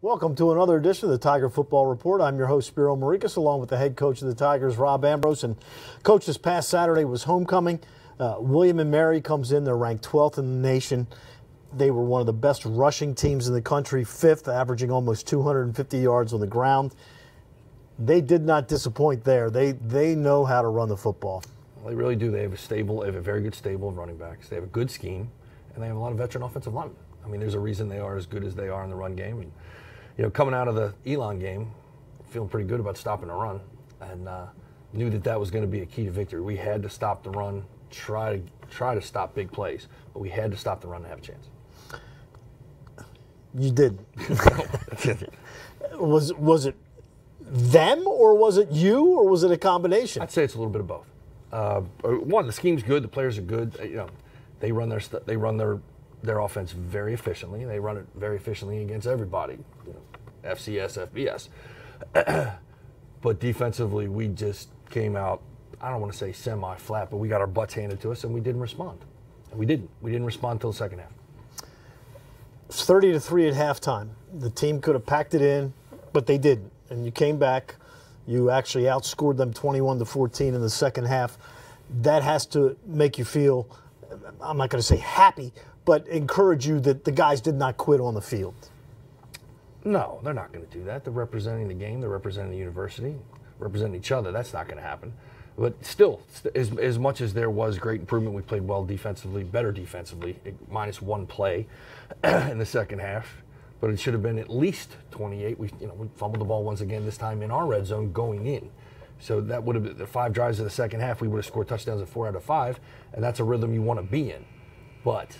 Welcome to another edition of the Tiger Football Report. I'm your host, Spiro Marikas, along with the head coach of the Tigers, Rob Ambrose. And, Coach, this past Saturday was homecoming. William & Mary comes in. They're ranked 12th in the nation. They were one of the best rushing teams in the country, 5th, averaging almost 250 yards on the ground. They did not disappoint there. They know how to run the football. Well, they really do. They have a very good stable of running backs. They have a good scheme, and they have a lot of veteran offensive linemen. I mean, there's a reason they are as good as they are in the run game. And, you know, coming out of the Elon game, feeling pretty good about stopping the run, and knew that was going to be a key to victory. We had to stop the run, try to stop big plays, but we had to stop the run to have a chance. You did. Was it them, or was it you, or was it a combination? I'd say it's a little bit of both. One, the scheme's good, the players are good. You know, they run their offense very efficiently. They run it very efficiently against everybody, you know, FCS, FBS. But defensively, we just came out, I don't want to say semi-flat, but we got our butts handed to us, and we didn't respond. And we didn't. We didn't respond until the second half. It's 30-3 at halftime. The team could have packed it in, but they didn't. And you came back. You actually outscored them 21-14 in the second half. That has to make you feel, I'm not going to say happy, but encourage you that the guys did not quit on the field. No, they're not going to do that. They're representing the game. They're representing the university, representing each other. That's not going to happen. But still, as much as there was great improvement, we played well defensively, better defensively, minus one play in the second half. But it should have been at least 28. We fumbled the ball once again, this time in our red zone going in. So that would have been the 5 drives of the second half. We would have scored touchdowns at 4 out of 5, and that's a rhythm you want to be in. But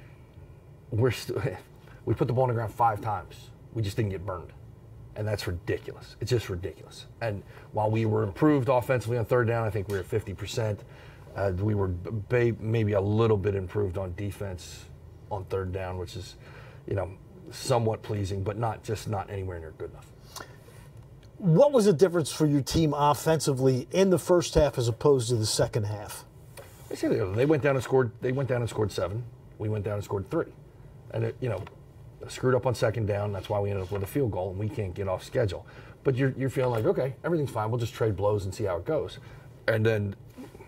we put the ball on the ground 5 times. We just didn't get burned. And that's ridiculous. It's just ridiculous. And while we were improved offensively on third down, I think we were at 50%. We were maybe a little bit improved on defense on third down, which is, somewhat pleasing, but not anywhere near good enough. What was the difference for your team offensively in the first half as opposed to the second half? They went down and scored 7. We went down and scored 3. And screwed up on second down. That's why we ended up with a field goal, and we can't get off schedule. But you're feeling like, okay, everything's fine. We'll just trade blows and see how it goes. And then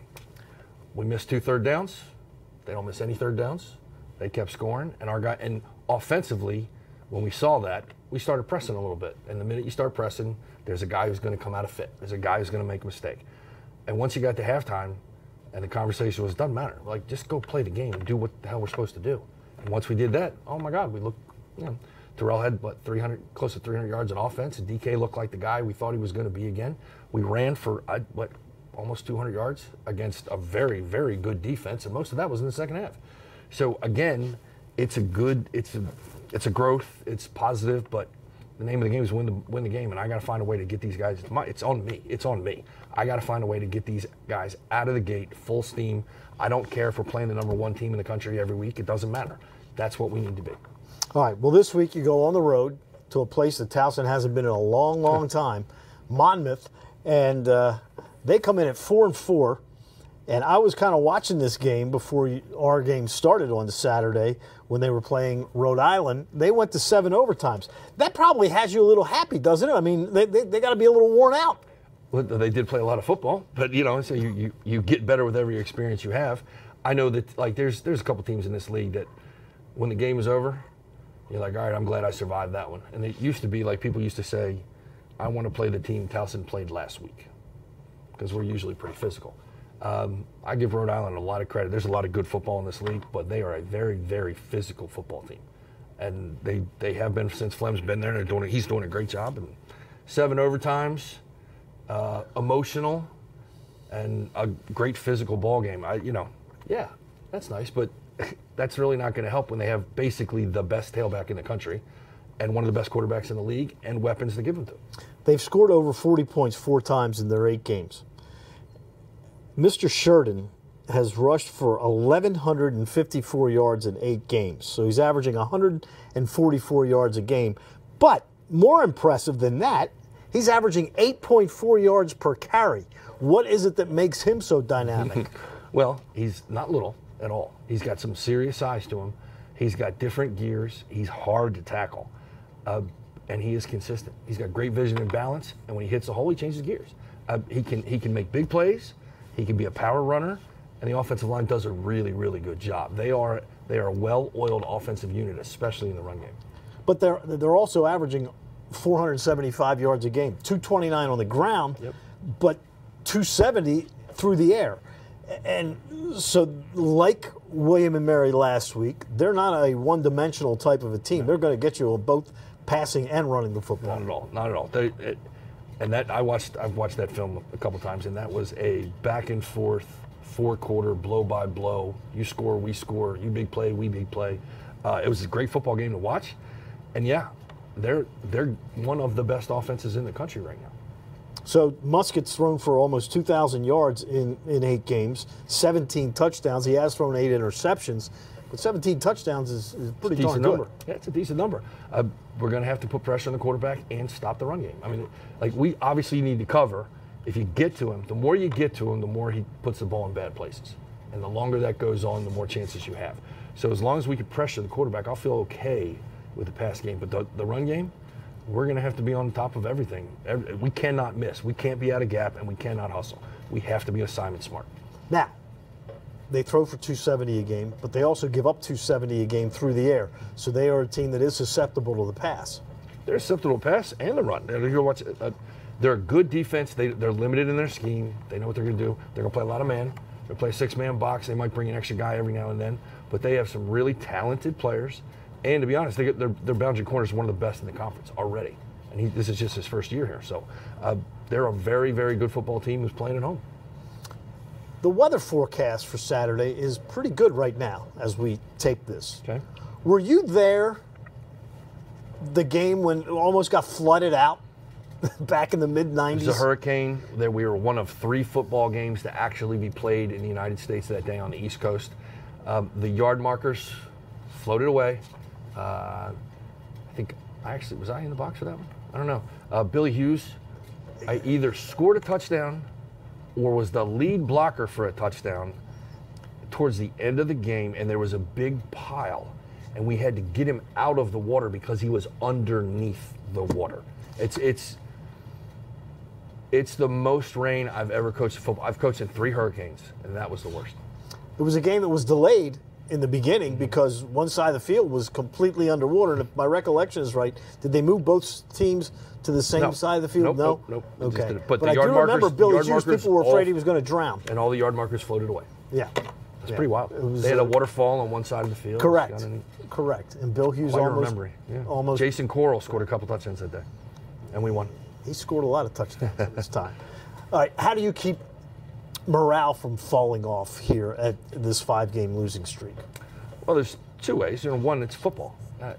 we missed 2 third downs. They don't miss any third downs. They kept scoring, and offensively, when we saw that, we started pressing a little bit. And the minute you start pressing, there's a guy who's going to come out of fit. There's a guy who's going to make a mistake. And once you got to halftime, and the conversation was, doesn't matter. Like, just go play the game and do what the hell we're supposed to do. And once we did that, oh my God, we looked. Terrell had close to 300 yards in offense, and DK looked like the guy we thought he was going to be again. We ran for almost 200 yards against a very, very good defense, and most of that was in the second half. So again, it's a growth, it's positive, but the name of the game is win the game, and I got to find a way to get these guys. It's on me. I got to find a way to get these guys out of the gate, full steam. I don't care if we're playing the number 1 team in the country every week. It doesn't matter. That's what we need to be. All right, well, this week you go on the road to a place that Towson hasn't been in a long, long time, Monmouth, and they come in at 4-4. And I was kind of watching this game before our game started on Saturday when they were playing Rhode Island. They went to 7 overtimes. That probably has you a little happy, doesn't it? I mean, they got to be a little worn out. Well, they did play a lot of football, but so you get better with every experience you have. I know that there's a couple teams in this league that when the game is over, you're like, all right, I'm glad I survived that one. And it used to be like people used to say, I want to play the team Towson played last week because we're usually pretty physical. I give Rhode Island a lot of credit. There's a lot of good football in this league, but they are a very, very physical football team. And they have been since Flem's been there, and he's doing a great job. And 7 overtimes, emotional, and a great physical ball game. Yeah, that's nice, but that's really not going to help when they have basically the best tailback in the country and one of the best quarterbacks in the league and weapons to give them to. They've scored over 40 points 4 times in their 8 games. Mr. Sheridan has rushed for 1,154 yards in 8 games. So he's averaging 144 yards a game. But more impressive than that, he's averaging 8.4 yards per carry. What is it that makes him so dynamic? Well, he's not little at all. He's got some serious size to him. He's got different gears. He's hard to tackle. and he is consistent. He's got great vision and balance, and when he hits the hole, he changes gears. He can make big plays. He can be a power runner, and the offensive line does a really, really good job. They are a well-oiled offensive unit, especially in the run game. But they're also averaging 475 yards a game, 229 on the ground, but 270 through the air. And so, like William and Mary last week, they're not a one-dimensional type of a team. They're going to get you on both passing and running the football. Not at all. Not at all. I've watched that film a couple times, and that was a back and forth, four-quarter, blow by blow. You score, we score. You big play, we big play. It was a great football game to watch, and they're one of the best offenses in the country right now. So Muskett's thrown for almost 2,000 yards in 8 games, 17 touchdowns. He has thrown 8 interceptions, but 17 touchdowns is pretty darn good. Number. Yeah, it's a decent number. We're going to have to put pressure on the quarterback and stop the run game. I mean, we obviously need to cover. If you get to him, the more you get to him, the more he puts the ball in bad places. And the longer that goes on, the more chances you have. So as long as we can pressure the quarterback, I'll feel okay with the pass game. But the run game, we're going to have to be on top of everything. We cannot miss. We can't be out of gap, and we cannot hustle. We have to be assignment smart. Now, they throw for 270 a game, but they also give up 270 a game through the air. So they are a team that is susceptible to the pass. They're susceptible to pass and the run. They're a good defense. They're limited in their scheme. They know what they're going to do. They're going to play a lot of man. They'll play a 6-man box. They might bring an extra guy every now and then. But they have some really talented players. And to be honest, their boundary corner is one of the best in the conference already. And this is just his first year here. So they're a very, very good football team who's playing at home. The weather forecast for Saturday is pretty good right now as we tape this. Okay. Were you there the game when it almost got flooded out back in the mid-90s? It was a hurricane. That we were one of 3 football games to actually be played in the United States that day on the East Coast. The yard markers floated away. I think was I in the box for that one? I don't know. Billy Hughes, I either scored a touchdown or was the lead blocker for a touchdown towards the end of the game, and there was a big pile, and we had to get him out of the water because he was underneath the water. It's the most rain I've ever coached in football. I've coached in 3 hurricanes, and that was the worst. It was a game that was delayed in the beginning because one side of the field was completely underwater. And if my recollection is right, did they move both teams to the same side of the field? Nope. Okay. But I do remember Billy Hughes, people were afraid he was going to drown. And all the yard markers floated away. Yeah. That's pretty wild. They had a waterfall on one side of the field. Correct. And Bill Hughes almost. Jason Coral scored a couple touchdowns that day, and we won. He scored a lot of touchdowns at this time. All right, how do you keep morale from falling off here at this 5-game losing streak? Well, there's 2 ways. One, it's football.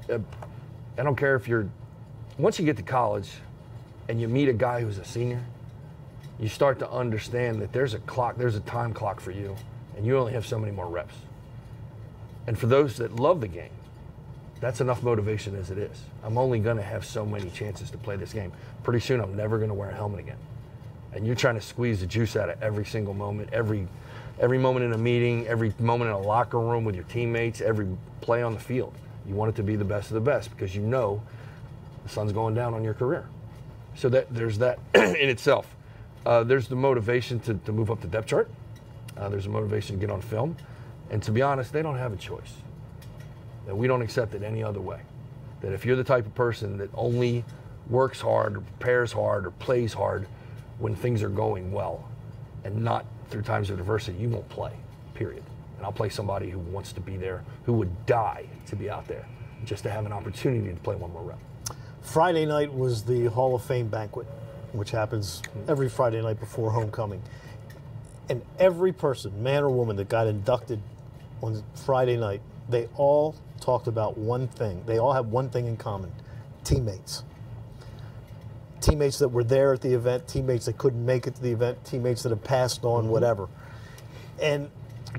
I don't care if once you get to college and you meet a guy who's a senior, you start to understand that there's a time clock for you, and you only have so many more reps. And for those that love the game, that's enough motivation as it is. I'm only going to have so many chances to play this game. Pretty soon, I'm never going to wear a helmet again. And you're trying to squeeze the juice out of every single moment, every moment in a meeting, every moment in a locker room with your teammates, every play on the field. You want it to be the best of the best because you know the sun's going down on your career. So there's that in itself. There's the motivation to move up the depth chart. There's a motivation to get on film. And to be honest, they don't have a choice. That we don't accept it any other way. That if you're the type of person that only works hard or prepares hard or plays hard when things are going well and not through times of adversity, you won't play, period. And I'll play somebody who wants to be there, who would die to be out there, just to have an opportunity to play one more rep. Friday night was the Hall of Fame banquet, which happens every Friday night before homecoming. And every person, man or woman, that got inducted on Friday night, they all talked about one thing. They all have one thing in common: teammates. Teammates that were there at the event, teammates that couldn't make it to the event, teammates that have passed on, whatever. And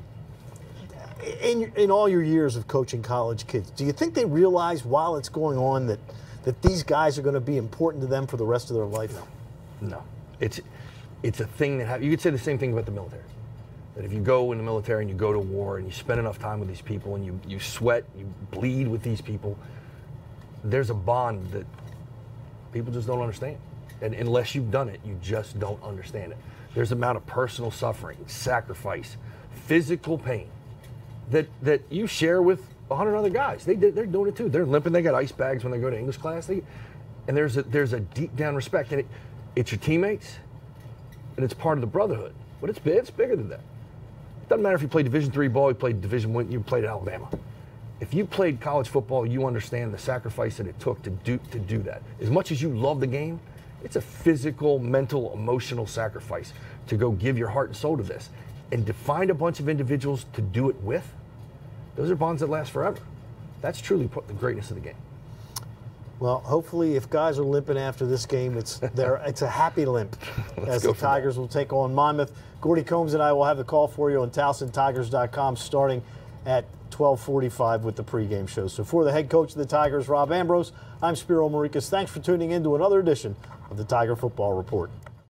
in all your years of coaching college kids, do you think they realize while it's going on that these guys are going to be important to them for the rest of their life? No. It's a thing that you could say the same thing about the military. That if you go in the military and you go to war and you spend enough time with these people and you sweat, you bleed with these people, there's a bond that People just don't understand. And unless you've done it, you just don't understand it. There's an amount of personal suffering, sacrifice, physical pain that you share with 100 other guys. They're doing it too. They're limping. They got ice bags when they go to English class. And there's a deep down respect. And it's your teammates, and it's part of the brotherhood. But it's bigger than that. It doesn't matter if you played Division III ball, you played Division I, you played at Alabama. If you played college football, you understand the sacrifice that it took to do that. As much as you love the game, it's a physical, mental, emotional sacrifice to go give your heart and soul to this. And to find a bunch of individuals to do it with, those are bonds that last forever. That's truly the greatness of the game. Well, hopefully, if guys are limping after this game, it's a happy limp as the Tigers will take on Monmouth. Gordy Combs and I will have the call for you on TowsonTigers.com starting at 12:45 with the pregame show. So for the head coach of the Tigers, Rob Ambrose, I'm Spiro Marikas. Thanks for tuning in to another edition of the Tiger Football Report.